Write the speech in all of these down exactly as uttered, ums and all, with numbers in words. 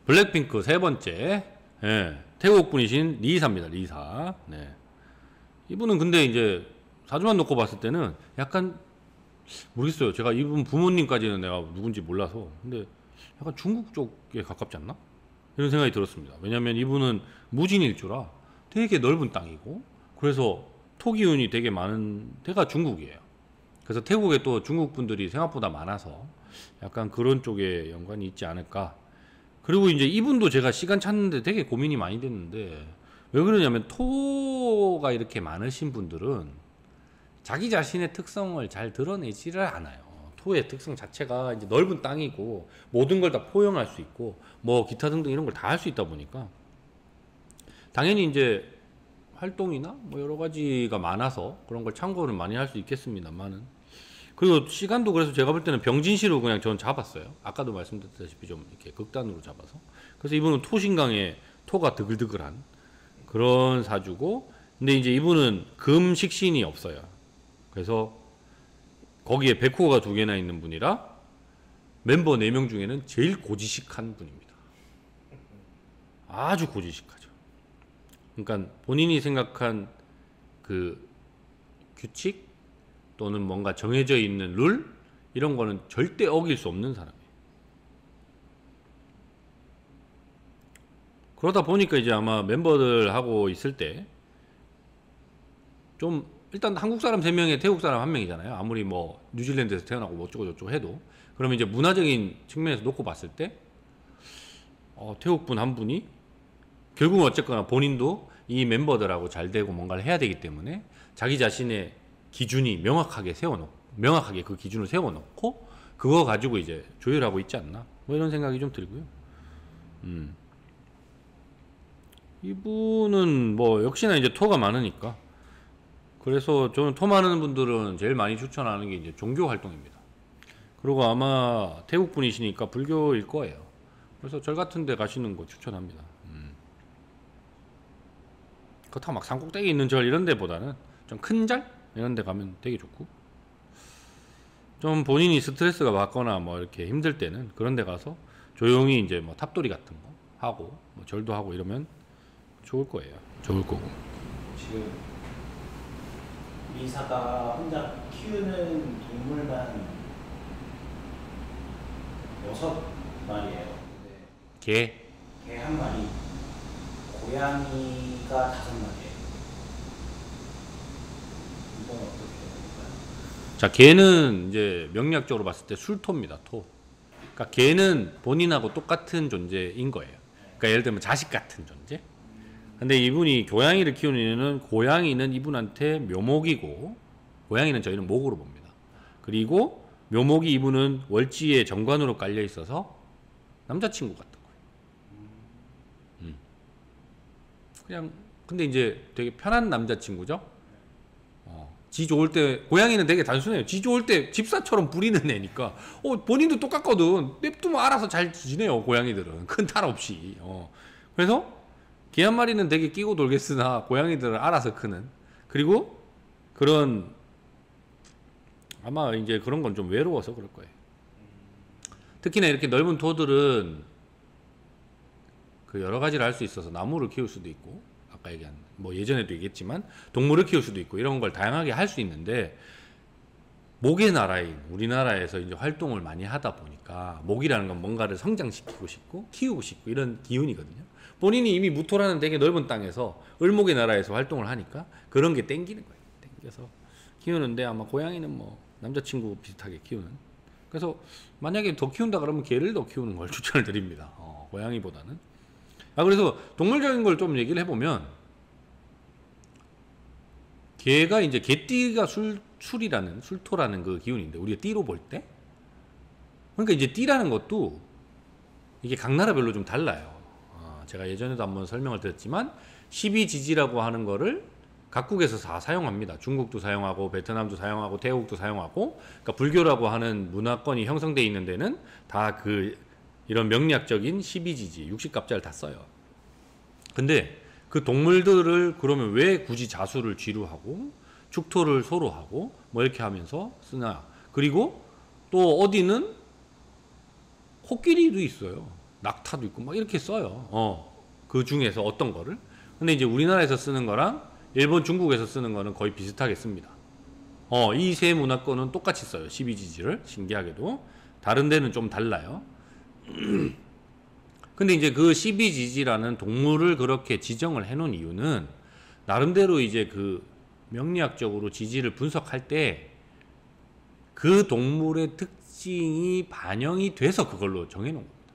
블랙핑크 세 번째, 예, 태국 분이신 리사입니다. 리사. 네. 이분은 근데 이제 사주만 놓고 봤을 때는 약간 모르겠어요. 제가 이분 부모님까지는 내가 누군지 몰라서. 근데 약간 중국 쪽에 가깝지 않나? 이런 생각이 들었습니다. 왜냐면 이분은 무진일주라 되게 넓은 땅이고, 그래서 토기운이 되게 많은 데가 중국이에요. 그래서 태국에 또 중국 분들이 생각보다 많아서 약간 그런 쪽에 연관이 있지 않을까. 그리고 이제 이분도 제가 시간 찾는데 되게 고민이 많이 됐는데, 왜 그러냐면 토가 이렇게 많으신 분들은 자기 자신의 특성을 잘 드러내지를 않아요. 토의 특성 자체가 이제 넓은 땅이고 모든 걸 다 포용할 수 있고 뭐 기타 등등 이런 걸 다 할 수 있다 보니까 당연히 이제 활동이나 뭐 여러 가지가 많아서 그런 걸 참고를 많이 할 수 있겠습니다만은, 그리고 시간도 그래서 제가 볼 때는 병진시로 그냥 전 잡았어요. 아까도 말씀드렸다시피 좀 이렇게 극단으로 잡아서. 그래서 이분은 토신강에 토가 드글드글한 그런 사주고, 근데 이제 이분은 금식신이 없어요. 그래서 거기에 백호가 두 개나 있는 분이라 멤버 네 명 중에는 제일 고지식한 분입니다. 아주 고지식하죠. 그러니까 본인이 생각한 그 규칙 또는 뭔가 정해져 있는 룰 이런 거는 절대 어길 수 없는 사람이에요. 그러다 보니까 이제 아마 멤버들하고 있을 때 좀 일단 한국 사람 세 명에 태국 사람 한 명이잖아요. 아무리 뭐 뉴질랜드에서 태어나고 뭐 어쩌고 저쩌고 해도. 그러면 이제 문화적인 측면에서 놓고 봤을 때 어, 태국 분 한 분이 결국은 어쨌거나 본인도 이 멤버들하고 잘 되고 뭔가를 해야 되기 때문에 자기 자신의 기준이 명확하게 세워놓고, 명확하게 그 기준을 세워놓고 그거 가지고 이제 조율하고 있지 않나, 뭐 이런 생각이 좀 들고요. 음. 이분은 뭐 역시나 이제 토가 많으니까, 그래서 저는 토 많은 분들은 제일 많이 추천하는 게 이제 종교 활동입니다. 그리고 아마 태국 분이시니까 불교일 거예요. 그래서 절 같은 데 가시는 거 추천합니다. 음. 그렇다고 막 산꼭대기 있는 절 이런 데보다는 좀 큰 절? 이런 데 가면 되게 좋고, 좀 본인이 스트레스가 받거나 뭐 이렇게 힘들 때는 그런 데 가서 조용히 이제 뭐 탑돌이 같은 거 하고 뭐 절도 하고 이러면 좋을 거예요. 좋을 거고. 지금 리사가 혼자 키우는 동물만 여섯 마리예요. 개? 개 한 마리, 고양이가 다섯 마리예요. 이건 어떻게 될까요? 자, 개는 이제 명리학적으로 봤을 때 술토입니다. 토. 그러니까 개는 본인하고 똑같은 존재인 거예요. 그러니까 예를 들면 자식 같은 존재. 근데 이분이 고양이를 키우는 이유는 고양이는 이분한테 묘목이고, 고양이는 저희는 목으로 봅니다. 그리고 묘목이 이분은 월지에 정관으로 깔려 있어서 남자친구 같은 거예요. 음. 그냥 근데 이제 되게 편한 남자친구죠. 어. 지 좋을 때, 고양이는 되게 단순해요. 지 좋을 때 집사처럼 부리는 애니까 어, 본인도 똑같거든. 냅두면 알아서 잘 지내요. 고양이들은 큰 탈 없이. 어. 그래서 개 한 마리는 되게 끼고 돌겠으나 고양이들은 알아서 크는, 그리고 그런, 아마 이제 그런 건 좀 외로워서 그럴 거예요. 특히나 이렇게 넓은 토들은 그 여러 가지를 할 수 있어서 나무를 키울 수도 있고, 아까 얘기한 뭐 예전에도 얘기했지만 동물을 키울 수도 있고 이런 걸 다양하게 할 수 있는데, 목의 나라인 우리나라에서 이제 활동을 많이 하다 보니까 목이라는 건 뭔가를 성장시키고 싶고 키우고 싶고 이런 기운이거든요. 본인이 이미 무토라는 되게 넓은 땅에서 을목의 나라에서 활동을 하니까 그런 게 땡기는 거예요. 땡겨서 키우는데, 아마 고양이는 뭐 남자친구 비슷하게 키우는. 그래서 만약에 더 키운다 그러면 개를 더 키우는 걸 추천을 드립니다. 어, 고양이보다는. 아, 그래서 동물적인 걸 좀 얘기를 해보면, 개가 이제 개띠가 술, 술이라는, 술토라는 그 기운인데, 우리가 띠로 볼 때, 그러니까 이제 띠라는 것도 이게 각 나라별로 좀 달라요. 어, 제가 예전에도 한번 설명을 드렸지만 십이지지라고 하는 거를 각국에서 다 사용합니다. 중국도 사용하고 베트남도 사용하고 태국도 사용하고, 그러니까 불교라고 하는 문화권이 형성되어 있는 데는 다 그 이런 명리학적인 십이지지, 육십갑자를 다 써요. 근데 그 동물들을 그러면 왜 굳이 자수를 쥐로 하고 축토를 소로 하고 뭐 이렇게 하면서 쓰나. 그리고 또 어디는 코끼리도 있어요. 낙타도 있고 막 이렇게 써요. 어, 그 중에서 어떤 거를. 근데 이제 우리나라에서 쓰는 거랑 일본, 중국에서 쓰는 거는 거의 비슷하게 씁니다. 어, 이 세 문화권은 똑같이 써요. 십이 지지를. 신기하게도. 다른 데는 좀 달라요. 근데 이제 그 십이 지지라는 동물을 그렇게 지정을 해 놓은 이유는 나름대로 이제 그 명리학적으로 지지를 분석할 때 그 동물의 특징이 반영이 돼서 그걸로 정해 놓은 겁니다.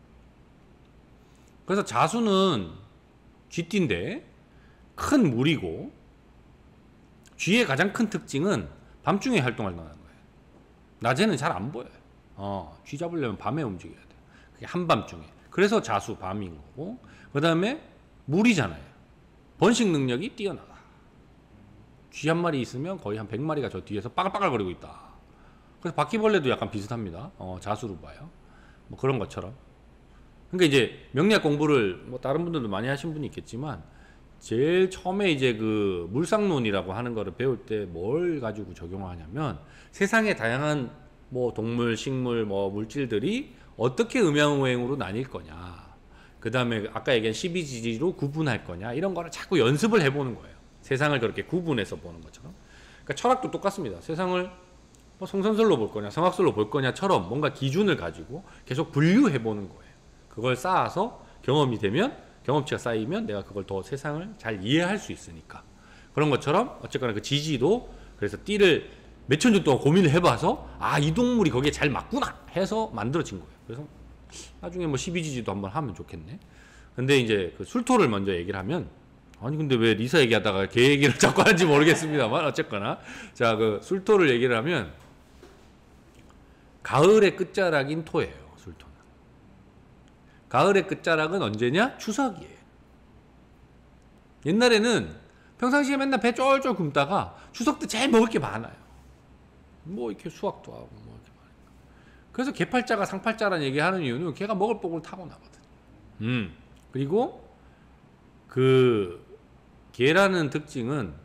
그래서 자수는 쥐띠인데 큰 무리고, 쥐의 가장 큰 특징은 밤중에 활동한다는 거예요. 낮에는 잘 안 보여요. 어, 쥐 잡으려면 밤에 움직여야 돼요. 그게 한밤중에. 그래서 자수 밤인 거고, 그 다음에 무리잖아요. 번식 능력이 뛰어나다. 쥐 한 마리 있으면 거의 한 백 마리가 저 뒤에서 빠글빠글거리고 있다. 그래서 바퀴벌레도 약간 비슷합니다. 어, 자수로 봐요. 뭐 그런 것처럼. 그러니까 이제 명리학 공부를 뭐 다른 분들도 많이 하신 분이 있겠지만, 제일 처음에 이제 그 물상론이라고 하는 거를 배울 때 뭘 가지고 적용하냐면, 세상의 다양한 뭐 동물, 식물, 뭐 물질들이 어떻게 음양오행으로 나뉠 거냐, 그 다음에 아까 얘기한 십이 지지로 구분할 거냐, 이런 거를 자꾸 연습을 해보는 거예요. 세상을 그렇게 구분해서 보는 것처럼. 그러니까 철학도 똑같습니다. 세상을 뭐 성선설로 볼 거냐, 성학설로 볼 거냐처럼 뭔가 기준을 가지고 계속 분류해 보는 거예요. 그걸 쌓아서 경험이 되면, 경험치가 쌓이면 내가 그걸 더 세상을 잘 이해할 수 있으니까. 그런 것처럼 어쨌거나 그 지지도, 그래서 띠를 몇천 년 동안 고민을 해봐서 아, 이 동물이 거기에 잘 맞구나 해서 만들어진 거예요. 그래서 나중에 뭐 십이 지지도 한번 하면 좋겠네. 근데 이제 그 술토를 먼저 얘기를 하면, 아니 근데 왜 리사 얘기하다가 개 얘기를 자꾸 하는지 모르겠습니다만, 어쨌거나 자, 그 술토를 얘기를 하면 가을의 끝자락인 토예요. 술토는 가을의 끝자락은 언제냐? 추석이에요. 옛날에는 평상시에 맨날 배 쫄쫄 굶다가 추석 때 제일 먹을 게 많아요. 뭐 이렇게 수확도 하고 뭐 이렇게 많으니까. 그래서 개팔자가 상팔자라는 얘기하는 이유는 걔가 먹을 복을 타고나거든. 음 그리고 그 개라는 특징은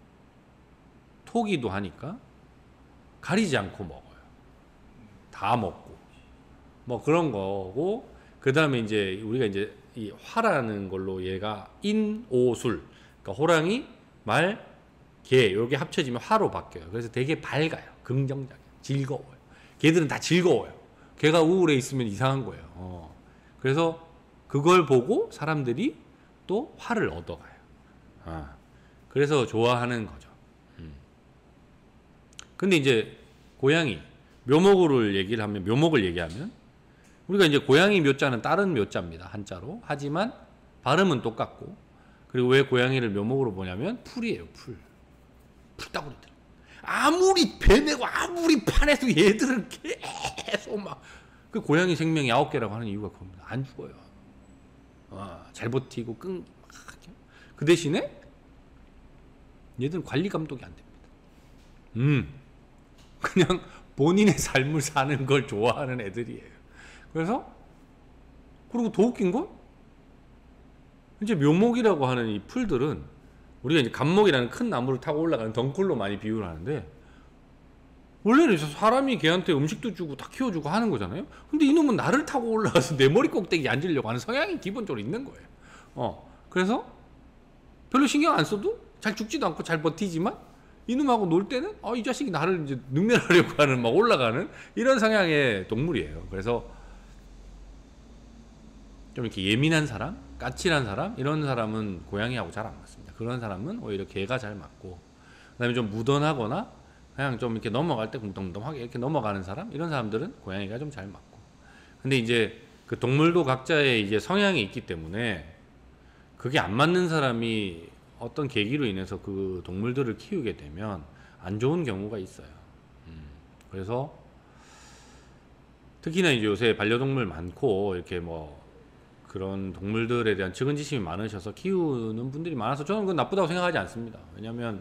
토기도 하니까 가리지 않고 먹어요. 다 먹고 뭐 그런 거고, 그 다음에 이제 우리가 이제 이 화라는 걸로 얘가 인오술, 그러니까 호랑이, 말, 개 요게 합쳐지면 화로 바뀌어요. 그래서 되게 밝아요. 긍정적이에요. 즐거워요. 개들은 다 즐거워요. 개가 우울해 있으면 이상한 거예요. 어. 그래서 그걸 보고 사람들이 또 화를 얻어가요. 아. 그래서 좋아하는 거죠. 음. 근데 이제 고양이 묘목으로 얘기를 하면, 묘목을 얘기하면 우리가 이제 고양이 묘자는 다른 묘자입니다. 한자로. 하지만 발음은 똑같고, 그리고 왜 고양이를 묘목으로 보냐면 풀이에요. 풀. 풀따구리들. 아무리 배내고 아무리 파내도 얘들은 계속 막, 그 고양이 생명이 아홉 개라고 하는 이유가 그겁니다. 안 죽어요. 아, 잘 버티고 끈. 그 대신에 얘들은 관리 감독이 안 됩니다. 음, 그냥 본인의 삶을 사는 걸 좋아하는 애들이에요. 그래서, 그리고 더 웃긴 건 이제 묘목이라고 하는 이 풀들은 우리가 이제 감목이라는 큰 나무를 타고 올라가는 덩굴로 많이 비유를 하는데, 원래는 사람이 걔한테 음식도 주고 다 키워주고 하는 거잖아요. 근데 이놈은 나를 타고 올라가서 내 머리 꼭대기에 앉으려고 하는 성향이 기본적으로 있는 거예요. 어, 그래서 별로 신경 안 써도 잘 죽지도 않고 잘 버티지만, 이놈하고 놀 때는 아, 이 자식이 나를 이제 능멸하려고 하는, 막 올라가는 이런 성향의 동물이에요. 그래서 좀 이렇게 예민한 사람, 까칠한 사람, 이런 사람은 고양이하고 잘 안 맞습니다. 그런 사람은 오히려 개가 잘 맞고, 그 다음에 좀 무던하거나 그냥 좀 이렇게 넘어갈 때 뭉뚱뭉뚱하게 이렇게 넘어가는 사람, 이런 사람들은 고양이가 좀 잘 맞고. 근데 이제 그 동물도 각자의 이제 성향이 있기 때문에 그게 안 맞는 사람이 어떤 계기로 인해서 그 동물들을 키우게 되면 안 좋은 경우가 있어요. 음, 그래서 특히나 이제 요새 반려동물 많고 이렇게 뭐 그런 동물들에 대한 측은지심이 많으셔서 키우는 분들이 많아서 저는 그건 나쁘다고 생각하지 않습니다. 왜냐하면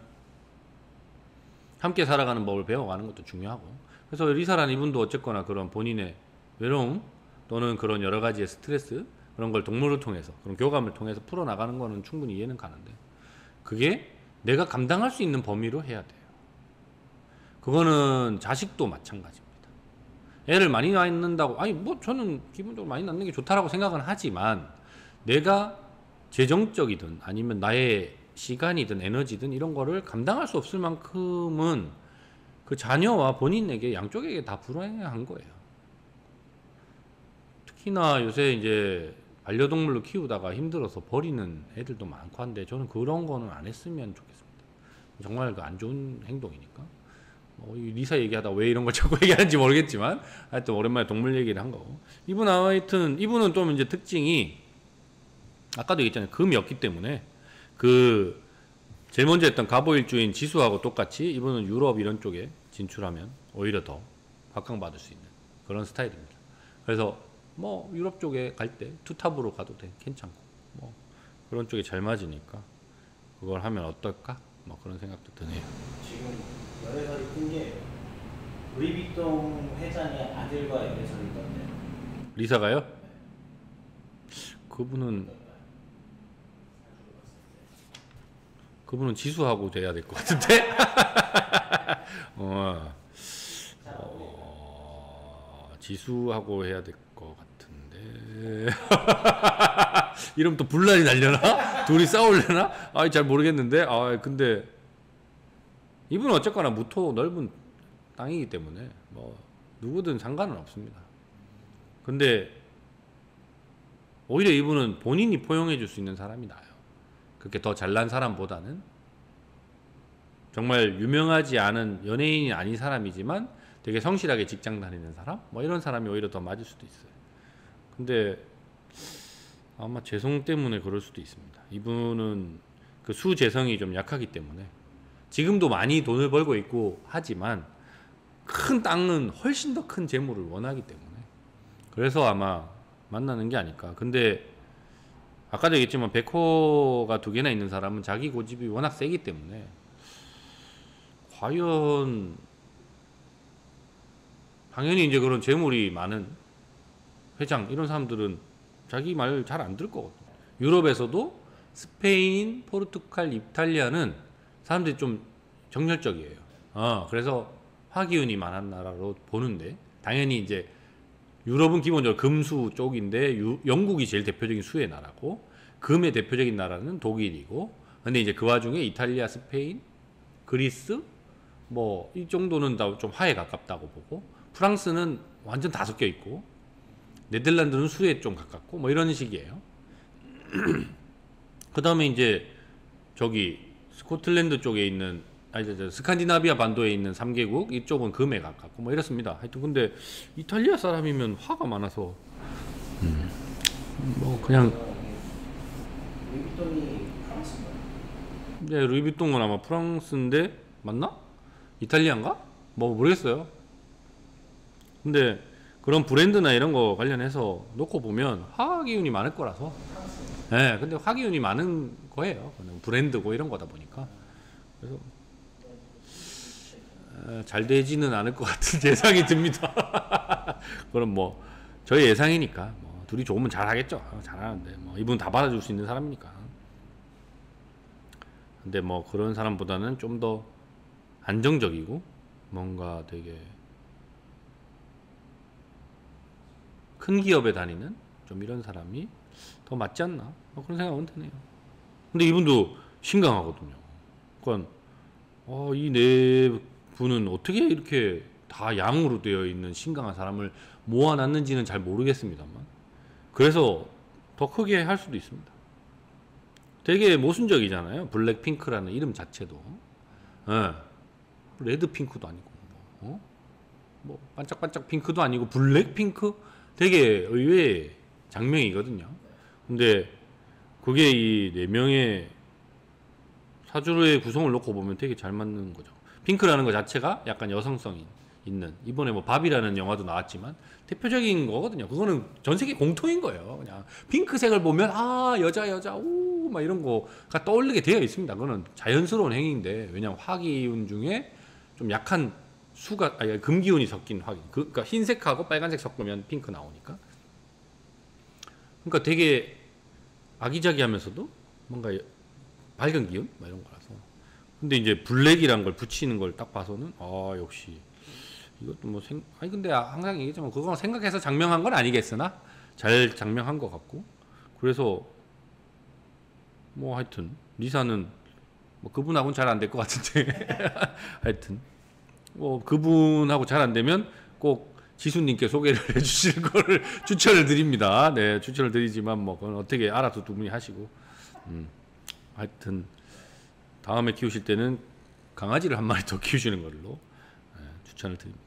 함께 살아가는 법을 배워가는 것도 중요하고, 그래서 리사라는 이분도 어쨌거나 그런 본인의 외로움 또는 그런 여러 가지의 스트레스, 그런 걸 동물을 통해서, 그런 교감을 통해서 풀어나가는 거는 충분히 이해는 가는데, 그게 내가 감당할 수 있는 범위로 해야 돼요. 그거는 자식도 마찬가지입니다. 애를 많이 낳는다고, 아니 뭐 저는 기본적으로 많이 낳는 게 좋다라고 생각은 하지만, 내가 재정적이든 아니면 나의 시간이든 에너지든 이런 거를 감당할 수 없을 만큼은 그 자녀와 본인에게 양쪽에게 다 불행한 거예요. 특히나 요새 이제 반려동물로 키우다가 힘들어서 버리는 애들도 많고 한데, 저는 그런 거는 안 했으면 좋겠습니다. 정말 그 안 좋은 행동이니까. 뭐 리사 얘기하다 왜 이런 걸 자꾸 얘기하는지 모르겠지만, 하여튼 오랜만에 동물 얘기를 한 거고. 이분 하여튼 이분은 좀 이제 특징이, 아까도 얘기했잖아요. 금이었기 때문에 그 제일 먼저 했던 가보일주인 지수하고 똑같이 이분은 유럽 이런 쪽에 진출하면 오히려 더 각광받을 수 있는 그런 스타일입니다. 그래서 뭐 유럽 쪽에 갈 때 투탑으로 가도 돼, 괜찮고, 뭐 그런 쪽에 잘 맞으니까 그걸 하면 어떨까, 뭐 그런 생각도 드네요. 지금 열애설이 뜬 게 루이비통 회장의 아들과 열애설이 떴네요. 리사가요? 네. 그분은 그분은 지수하고 돼야 될 것 같은데. 어, 어, 지수하고 해야 될 것 같은데. 이러면 또 분란이 날려나? 둘이 싸울려나? 아, 잘 모르겠는데. 아, 근데 이분은 어쨌거나 무토 넓은 땅이기 때문에 뭐 누구든 상관은 없습니다. 근데 오히려 이분은 본인이 포용해 줄 수 있는 사람이 나아요. 그렇게 더 잘난 사람보다는. 정말 유명하지 않은 연예인이 아닌 사람이지만 되게 성실하게 직장 다니는 사람, 뭐 이런 사람이 오히려 더 맞을 수도 있어요. 근데 아마 재성 때문에 그럴 수도 있습니다. 이분은 그 수재성이 좀 약하기 때문에, 지금도 많이 돈을 벌고 있고 하지만 큰 땅은 훨씬 더 큰 재물을 원하기 때문에, 그래서 아마 만나는 게 아닐까. 근데 아까도 얘기했지만 백호가 두 개나 있는 사람은 자기 고집이 워낙 세기 때문에, 과연 당연히 이제 그런 재물이 많은 회장 이런 사람들은 자기 말 잘 안 들을 거거든요. 유럽에서도 스페인, 포르투갈, 이탈리아는 사람들이 좀 정열적이에요. 어, 그래서 화기운이 많은 나라로 보는데, 당연히 이제 유럽은 기본적으로 금수 쪽인데 유, 영국이 제일 대표적인 수의 나라고, 금의 대표적인 나라는 독일이고, 근데 이제 그 와중에 이탈리아, 스페인, 그리스 뭐 이 정도는 다 좀 화에 가깝다고 보고, 프랑스는 완전 다 섞여 있고, 네덜란드는 수에 좀 가깝고, 뭐 이런 식이에요. 그 다음에 이제 저기 스코틀랜드 쪽에 있는, 아니 저 스칸디나비아 반도에 있는 삼 개국 이쪽은 금에 가깝고 뭐 이렇습니다. 하여튼 근데 이탈리아 사람이면 화가 많아서 음, 뭐 그냥 루이비통이 프랑스인가요? 네, 루이비통은 아마 프랑스인데 맞나? 이탈리아인가? 뭐 모르겠어요. 근데 그런 브랜드나 이런 거 관련해서 놓고 보면 화기운이 많을 거라서. 예, 네, 근데 화기운이 많은 거예요. 그냥 브랜드고 이런 거다 보니까. 그래서 에, 잘 되지는 않을 것 같은 예상이 듭니다. 그럼 뭐 저희 예상이니까 뭐 둘이 좋으면 잘 하겠죠. 잘하는데 뭐 이분 다 받아줄 수 있는 사람이니까. 근데 뭐 그런 사람보다는 좀 더 안정적이고 뭔가 되게 큰 기업에 다니는 좀 이런 사람이 더 맞지 않나? 뭐 그런 생각은 드네요. 근데 이분도 신강하거든요. 그러니까 어, 이 네 분은 어떻게 이렇게 다 양으로 되어 있는 신강한 사람을 모아놨는지는 잘 모르겠습니다만, 그래서 더 크게 할 수도 있습니다. 되게 모순적이잖아요. 블랙핑크라는 이름 자체도. 예. 레드핑크도 아니고 뭐, 어? 뭐 반짝반짝 핑크도 아니고 블랙핑크? 되게 의외의 장명이거든요. 근데 그게 이 네 명의 사주의 구성을 놓고 보면 되게 잘 맞는 거죠. 핑크라는 것 자체가 약간 여성성이 있는, 이번에 뭐 밥이라는 영화도 나왔지만 대표적인 거거든요. 그거는 전 세계 공통인 거예요. 그냥 핑크색을 보면 아 여자 여자 오 막 이런 거가 떠올리게 되어 있습니다. 그거는 자연스러운 행위인데, 왜냐하면 화기운 중에 좀 약한 수가, 아니 금기운이 섞인 화기, 그, 그러니까 흰색하고 빨간색 섞으면 핑크 나오니까. 그러니까 되게 아기자기하면서도 뭔가 밝은 기운 이런 거라서. 근데 이제 블랙이란 걸 붙이는 걸 딱 봐서는 아 역시 이것도 뭐 생, 아니 근데 항상 얘기했지만 그건 생각해서 장명한 건 아니겠으나 잘 장명한 것 같고 그래서 뭐 하여튼 리사는 뭐 그분하고는 잘 안 될 것 같은데 하여튼 뭐 그분하고 잘 안 되면 꼭 지수님께 소개를 해주실 거를 추천을 드립니다. 네, 추천을 드리지만 뭐 그건 어떻게 알아서 두 분이 하시고 음, 하여튼 다음에 키우실 때는 강아지를 한 마리 더 키우시는 걸로 네, 추천을 드립니다.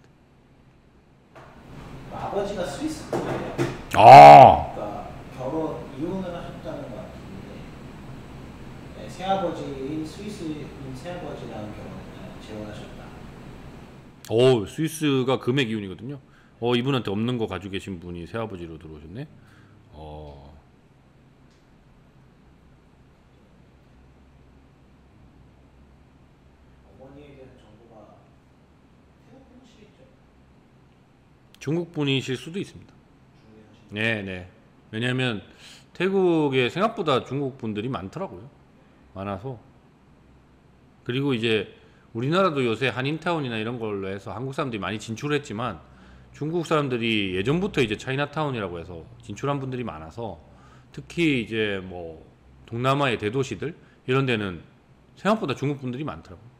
아버지가 스위스 분이에요. 아, 그러니까 결혼 이혼을 하셨다는 것 같은데 네, 새아버지인 스위스인 새아버지랑 결혼 재혼하셨다. 오, 스위스가 금의 기운이거든요. 어, 이분한테 없는 거 가지고 계신 분이 새아버지로 들어오셨네. 어, 어머니에 대한 정보가 태국 분이시겠죠? 중국 분이실 수도 있습니다. 중국에 사시는 네, 네. 왜냐하면 태국에 생각보다 중국 분들이 많더라고요. 많아서. 그리고 이제 우리나라도 요새 한인타운이나 이런 걸로 해서 한국 사람들이 많이 진출했지만 중국 사람들이 예전부터 이제 차이나타운이라고 해서 진출한 분들이 많아서 특히 이제 뭐 동남아의 대도시들 이런 데는 생각보다 중국 분들이 많더라고요.